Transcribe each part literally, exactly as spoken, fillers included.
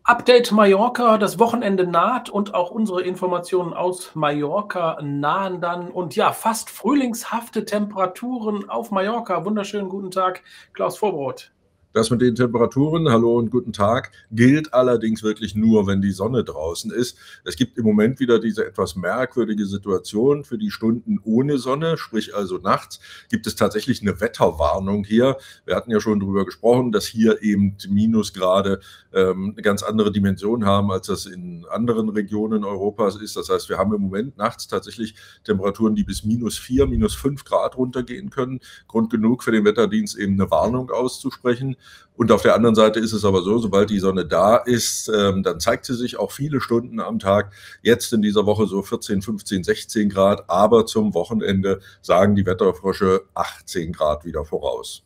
Update Mallorca, das Wochenende naht und auch unsere Informationen aus Mallorca nahen dann und ja, fast frühlingshafte Temperaturen auf Mallorca. Wunderschönen guten Tag, Klaus Vorbrot. Das mit den Temperaturen, hallo und guten Tag, gilt allerdings wirklich nur, wenn die Sonne draußen ist. Es gibt im Moment wieder diese etwas merkwürdige Situation für die Stunden ohne Sonne, sprich also nachts, gibt es tatsächlich eine Wetterwarnung hier. Wir hatten ja schon darüber gesprochen, dass hier eben Minusgrade ähm, eine ganz andere Dimension haben, als das in anderen Regionen Europas ist. Das heißt, wir haben im Moment nachts tatsächlich Temperaturen, die bis minus vier, minus fünf Grad runtergehen können. Grund genug für den Wetterdienst, eben eine Warnung auszusprechen. Und auf der anderen Seite ist es aber so, sobald die Sonne da ist, ähm, dann zeigt sie sich auch viele Stunden am Tag. Jetzt in dieser Woche so vierzehn, fünfzehn, sechzehn Grad, aber zum Wochenende sagen die Wetterfrösche achtzehn Grad wieder voraus.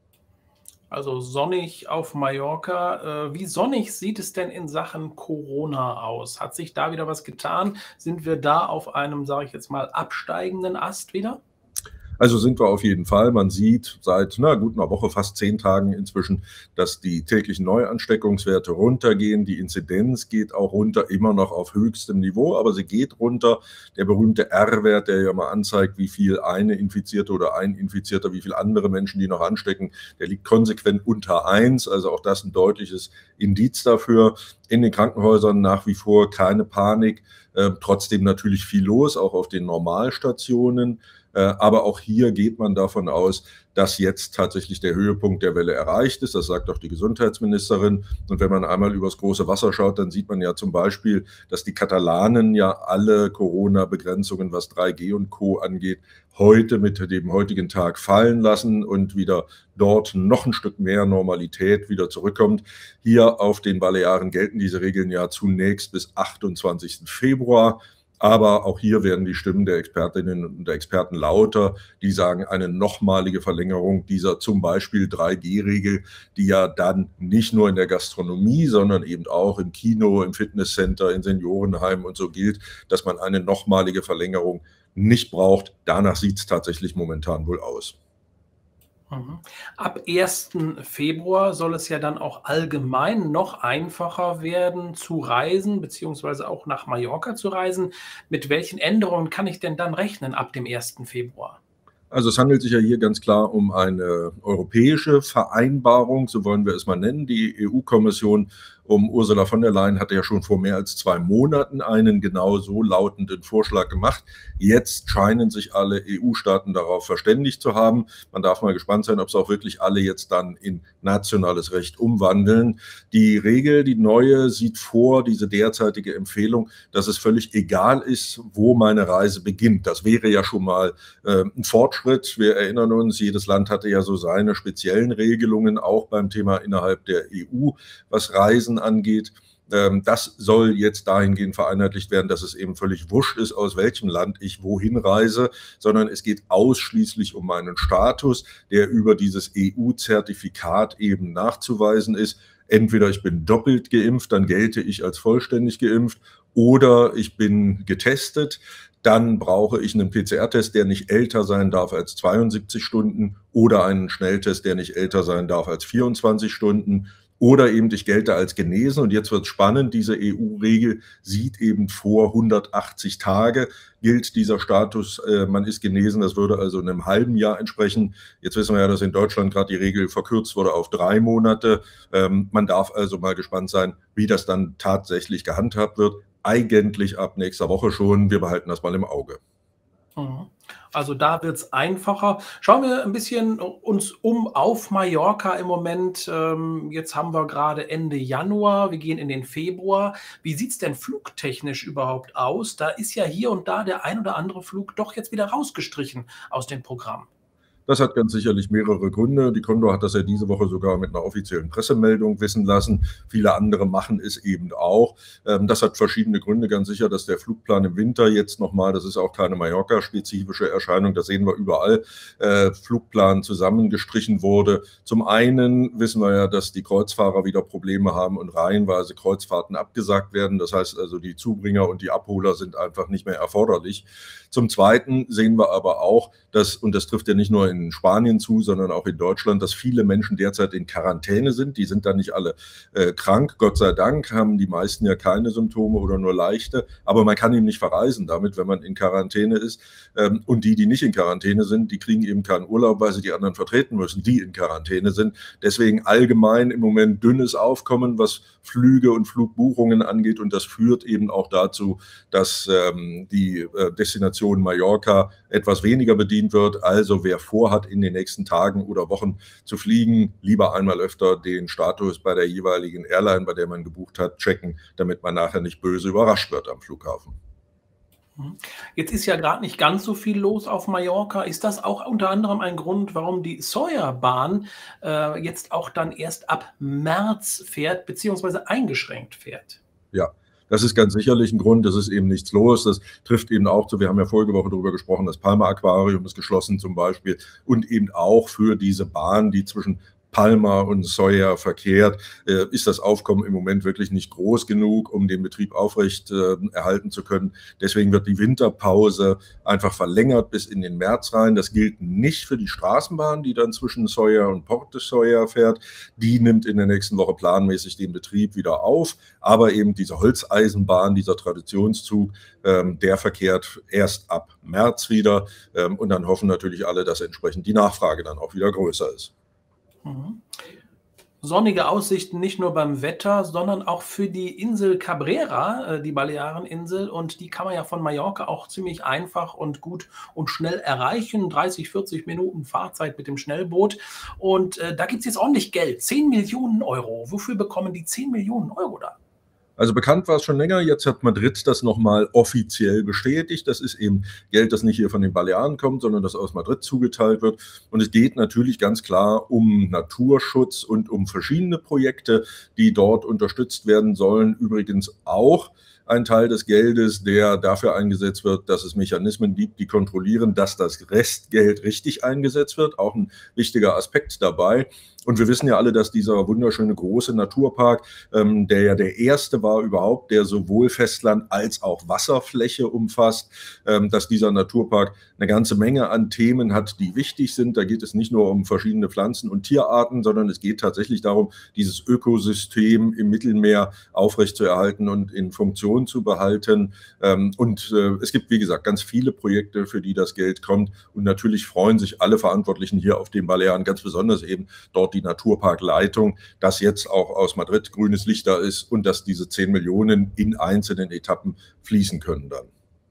Also sonnig auf Mallorca. Äh, wie sonnig sieht es denn in Sachen Corona aus? Hat sich da wieder was getan? Sind wir da auf einem, sage ich jetzt mal, absteigenden Ast wieder? Also sind wir auf jeden Fall. Man sieht seit na gut einer Woche, fast zehn Tagen inzwischen, dass die täglichen Neuansteckungswerte runtergehen. Die Inzidenz geht auch runter, immer noch auf höchstem Niveau, aber sie geht runter. Der berühmte R-Wert, der ja mal anzeigt, wie viel eine Infizierte oder ein Infizierter, wie viele andere Menschen die noch anstecken, der liegt konsequent unter eins. Also auch das ein deutliches Indiz dafür. In den Krankenhäusern nach wie vor keine Panik. Äh, trotzdem natürlich viel los, auch auf den Normalstationen. Aber auch hier geht man davon aus, dass jetzt tatsächlich der Höhepunkt der Welle erreicht ist. Das sagt auch die Gesundheitsministerin. Und wenn man einmal übers große Wasser schaut, dann sieht man ja zum Beispiel, dass die Katalanen ja alle Corona-Begrenzungen, was drei G und Co. angeht, heute mit dem heutigen Tag fallen lassen und wieder dort noch ein Stück mehr Normalität wieder zurückkommt. Hier auf den Balearen gelten diese Regeln ja zunächst bis achtundzwanzigsten Februar. Aber auch hier werden die Stimmen der Expertinnen und der Experten lauter, die sagen, eine nochmalige Verlängerung dieser zum Beispiel drei G Regel, die ja dann nicht nur in der Gastronomie, sondern eben auch im Kino, im Fitnesscenter, in Seniorenheimen und so gilt, dass man eine nochmalige Verlängerung nicht braucht. Danach sieht es tatsächlich momentan wohl aus. Mhm. Ab ersten Februar soll es ja dann auch allgemein noch einfacher werden zu reisen, beziehungsweise auch nach Mallorca zu reisen. Mit welchen Änderungen kann ich denn dann rechnen ab dem ersten Februar? Also es handelt sich ja hier ganz klar um eine europäische Vereinbarung, so wollen wir es mal nennen. Die E U-Kommission um Ursula von der Leyen hatte ja schon vor mehr als zwei Monaten einen genau so lautenden Vorschlag gemacht. Jetzt scheinen sich alle E U-Staaten darauf verständigt zu haben. Man darf mal gespannt sein, ob es auch wirklich alle jetzt dann in nationales Recht umwandeln. Die Regel, die neue, sieht vor, diese derzeitige Empfehlung, dass es völlig egal ist, wo meine Reise beginnt. Das wäre ja schon mal äh, ein Fortschritt. Wir erinnern uns, jedes Land hatte ja so seine speziellen Regelungen, auch beim Thema innerhalb der E U, was Reisen angeht. Das soll jetzt dahingehend vereinheitlicht werden, dass es eben völlig wurscht ist, aus welchem Land ich wohin reise, sondern es geht ausschließlich um meinen Status, der über dieses E U-Zertifikat eben nachzuweisen ist. Entweder ich bin doppelt geimpft, dann gelte ich als vollständig geimpft, oder ich bin getestet. Dann brauche ich einen P C R-Test, der nicht älter sein darf als zweiundsiebzig Stunden, oder einen Schnelltest, der nicht älter sein darf als vierundzwanzig Stunden. Oder eben, ich gelte als genesen. Und jetzt wird es spannend, diese E U-Regel sieht eben vor hundertachtzig Tage gilt dieser Status, äh, man ist genesen, das würde also in einem halben Jahr entsprechen. Jetzt wissen wir ja, dass in Deutschland gerade die Regel verkürzt wurde auf drei Monate. Ähm, man darf also mal gespannt sein, wie das dann tatsächlich gehandhabt wird. Eigentlich ab nächster Woche schon. Wir behalten das mal im Auge. Mhm. Also da wird es einfacher. Schauen wir ein bisschen uns um auf Mallorca im Moment. Ähm, jetzt haben wir gerade Ende Januar, wir gehen in den Februar. Wie sieht es denn flugtechnisch überhaupt aus? Da ist ja hier und da der ein oder andere Flug doch jetzt wieder rausgestrichen aus dem Programm. Das hat ganz sicherlich mehrere Gründe. Die Condor hat das ja diese Woche sogar mit einer offiziellen Pressemeldung wissen lassen. Viele andere machen es eben auch. Das hat verschiedene Gründe. Ganz sicher, dass der Flugplan im Winter jetzt nochmal, das ist auch keine Mallorca-spezifische Erscheinung, das sehen wir überall, Flugplan zusammengestrichen wurde. Zum einen wissen wir ja, dass die Kreuzfahrer wieder Probleme haben und reihenweise Kreuzfahrten abgesagt werden. Das heißt also, die Zubringer und die Abholer sind einfach nicht mehr erforderlich. Zum Zweiten sehen wir aber auch, dass, und das trifft ja nicht nur in in Spanien zu, sondern auch in Deutschland, dass viele Menschen derzeit in Quarantäne sind. Die sind da nicht alle äh, krank. Gott sei Dank haben die meisten ja keine Symptome oder nur leichte. Aber man kann eben nicht verreisen damit, wenn man in Quarantäne ist. Ähm, und die, die nicht in Quarantäne sind, die kriegen eben keinen Urlaub, weil sie die anderen vertreten müssen, die in Quarantäne sind. Deswegen allgemein im Moment dünnes Aufkommen, was Flüge und Flugbuchungen angeht. Und das führt eben auch dazu, dass ähm, die äh, Destination Mallorca etwas weniger bedient wird. Also wer vorhat, in den nächsten Tagen oder Wochen zu fliegen, lieber einmal öfter den Status bei der jeweiligen Airline, bei der man gebucht hat, checken, damit man nachher nicht böse überrascht wird am Flughafen. Jetzt ist ja gerade nicht ganz so viel los auf Mallorca. Ist das auch unter anderem ein Grund, warum die Sawyer-Bahn äh, jetzt auch dann erst ab März fährt, beziehungsweise eingeschränkt fährt? Ja, das ist ganz sicherlich ein Grund. Es ist eben nichts los. Das trifft eben auch zu, wir haben ja vorige Woche darüber gesprochen, das Palma Aquarium ist geschlossen zum Beispiel und eben auch für diese Bahn, die zwischen Palma und Sawyer verkehrt, äh, ist das Aufkommen im Moment wirklich nicht groß genug, um den Betrieb aufrecht äh, erhalten zu können. Deswegen wird die Winterpause einfach verlängert bis in den März rein. Das gilt nicht für die Straßenbahn, die dann zwischen Sawyer und Port de Sawyer fährt. Die nimmt in der nächsten Woche planmäßig den Betrieb wieder auf. Aber eben diese Holzeisenbahn, dieser Traditionszug, ähm, der verkehrt erst ab März wieder. Ähm, und dann hoffen natürlich alle, dass entsprechend die Nachfrage dann auch wieder größer ist. Mhm. Sonnige Aussichten nicht nur beim Wetter, sondern auch für die Insel Cabrera, äh, die Baleareninsel. Und die kann man ja von Mallorca auch ziemlich einfach und gut und schnell erreichen. dreißig, vierzig Minuten Fahrzeit mit dem Schnellboot. Und äh, da gibt es jetzt ordentlich Geld, zehn Millionen Euro. Wofür bekommen die zehn Millionen Euro da? Also bekannt war es schon länger, jetzt hat Madrid das nochmal offiziell bestätigt. Das ist eben Geld, das nicht hier von den Balearen kommt, sondern das aus Madrid zugeteilt wird. Und es geht natürlich ganz klar um Naturschutz und um verschiedene Projekte, die dort unterstützt werden sollen. Übrigens auch ein Teil des Geldes, der dafür eingesetzt wird, dass es Mechanismen gibt, die kontrollieren, dass das Restgeld richtig eingesetzt wird. Auch ein wichtiger Aspekt dabei. Und wir wissen ja alle, dass dieser wunderschöne große Naturpark, ähm, der ja der erste war überhaupt, der sowohl Festland als auch Wasserfläche umfasst, ähm, dass dieser Naturpark eine ganze Menge an Themen hat, die wichtig sind. Da geht es nicht nur um verschiedene Pflanzen- und Tierarten, sondern es geht tatsächlich darum, dieses Ökosystem im Mittelmeer aufrechtzuerhalten und in Funktion zu behalten. Ähm, und äh, es gibt, wie gesagt, ganz viele Projekte, für die das Geld kommt. Und natürlich freuen sich alle Verantwortlichen hier auf den Balearen, ganz besonders eben dort die Naturparkleitung, dass jetzt auch aus Madrid grünes Licht da ist und dass diese zehn Millionen in einzelnen Etappen fließen können dann.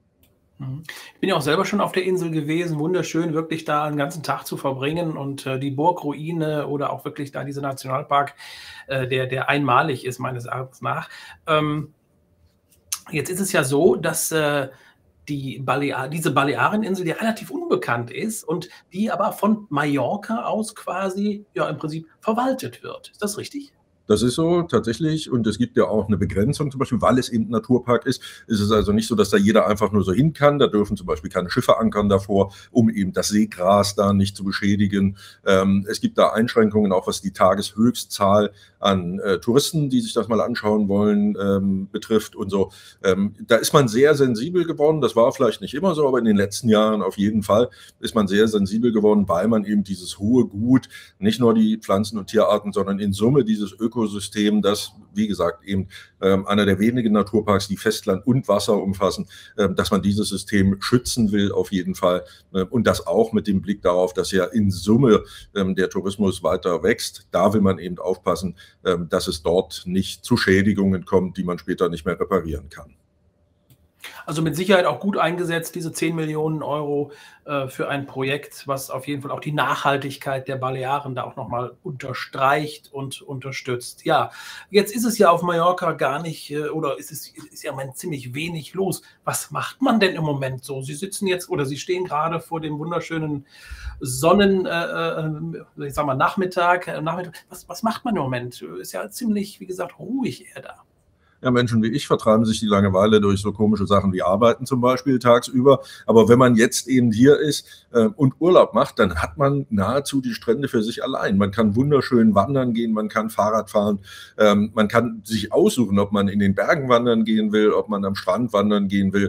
Ich bin ja auch selber schon auf der Insel gewesen, wunderschön, wirklich da einen ganzen Tag zu verbringen und äh, die Burgruine oder auch wirklich da dieser Nationalpark, äh, der, der einmalig ist, meines Erachtens nach. Ähm, jetzt ist es ja so, dass äh, die Balear, diese Baleareninsel, die relativ unbekannt ist und die aber von Mallorca aus quasi ja im Prinzip verwaltet wird. Ist das richtig? Das ist so, tatsächlich. Und es gibt ja auch eine Begrenzung, zum Beispiel, weil es eben ein Naturpark ist. Ist es also nicht so, dass da jeder einfach nur so hin kann. Da dürfen zum Beispiel keine Schiffe ankern davor, um eben das Seegras da nicht zu beschädigen. Ähm, es gibt da Einschränkungen, auch was die Tageshöchstzahl an äh, Touristen, die sich das mal anschauen wollen, ähm, betrifft und so. Ähm, da ist man sehr sensibel geworden. Das war vielleicht nicht immer so, aber in den letzten Jahren auf jeden Fall ist man sehr sensibel geworden, weil man eben dieses hohe Gut, nicht nur die Pflanzen- und Tierarten, sondern in Summe dieses Ökosystem, Ökosystem, das, wie gesagt, eben ähm, einer der wenigen Naturparks, die Festland und Wasser umfassen, ähm, dass man dieses System schützen will auf jeden Fall äh, und das auch mit dem Blick darauf, dass ja in Summe ähm, der Tourismus weiter wächst. Da will man eben aufpassen, ähm, dass es dort nicht zu Schädigungen kommt, die man später nicht mehr reparieren kann. Also mit Sicherheit auch gut eingesetzt, diese zehn Millionen Euro äh, für ein Projekt, was auf jeden Fall auch die Nachhaltigkeit der Balearen da auch nochmal unterstreicht und unterstützt. Ja, jetzt ist es ja auf Mallorca gar nicht, äh, oder ist es ist ja im Moment ziemlich wenig los. Was macht man denn im Moment so? Sie sitzen jetzt oder Sie stehen gerade vor dem wunderschönen Sonnen, äh, ich sag mal, Nachmittag. Äh, Nachmittag. Was, was macht man im Moment? Ist ja ziemlich, wie gesagt, ruhig eher da. Ja, Menschen wie ich vertreiben sich die Langeweile durch so komische Sachen wie Arbeiten zum Beispiel tagsüber. Aber wenn man jetzt eben hier ist äh, und Urlaub macht, dann hat man nahezu die Strände für sich allein. Man kann wunderschön wandern gehen, man kann Fahrrad fahren, ähm, man kann sich aussuchen, ob man in den Bergen wandern gehen will, ob man am Strand wandern gehen will.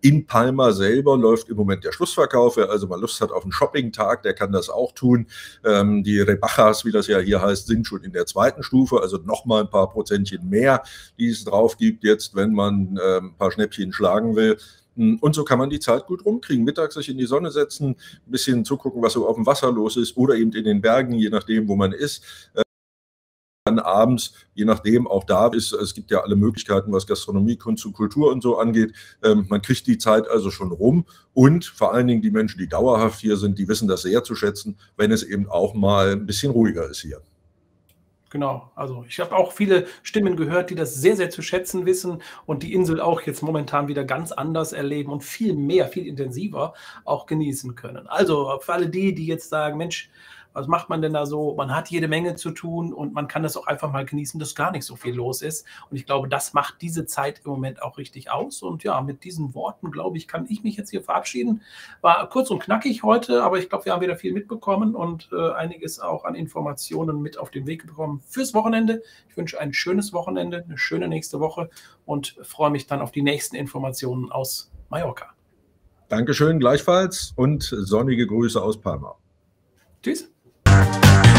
In Palma selber läuft im Moment der Schlussverkauf. Wer also mal Lust hat auf einen Shopping-Tag, der kann das auch tun. Ähm, die Rebajas, wie das ja hier heißt, sind schon in der zweiten Stufe, also nochmal ein paar Prozentchen mehr, die es drauf gibt jetzt, wenn man äh, ein paar Schnäppchen schlagen will. Und so kann man die Zeit gut rumkriegen. Mittags sich in die Sonne setzen, ein bisschen zugucken, was so auf dem Wasser los ist oder eben in den Bergen, je nachdem, wo man ist. Dann abends, je nachdem, auch da ist, es gibt ja alle Möglichkeiten, was Gastronomie, Kunst und Kultur und so angeht. Ähm, man kriegt die Zeit also schon rum und vor allen Dingen die Menschen, die dauerhaft hier sind, die wissen das sehr zu schätzen, wenn es eben auch mal ein bisschen ruhiger ist hier. Genau, also ich habe auch viele Stimmen gehört, die das sehr, sehr zu schätzen wissen und die Insel auch jetzt momentan wieder ganz anders erleben und viel mehr, viel intensiver auch genießen können. Also für alle die, die jetzt sagen, Mensch, was macht man denn da so? Man hat jede Menge zu tun und man kann das auch einfach mal genießen, dass gar nicht so viel los ist. Und ich glaube, das macht diese Zeit im Moment auch richtig aus. Und ja, mit diesen Worten, glaube ich, kann ich mich jetzt hier verabschieden. War kurz und knackig heute, aber ich glaube, wir haben wieder viel mitbekommen und äh, einiges auch an Informationen mit auf den Weg bekommen fürs Wochenende. Ich wünsche ein schönes Wochenende, eine schöne nächste Woche und freue mich dann auf die nächsten Informationen aus Mallorca. Dankeschön, gleichfalls und sonnige Grüße aus Palma. Tschüss.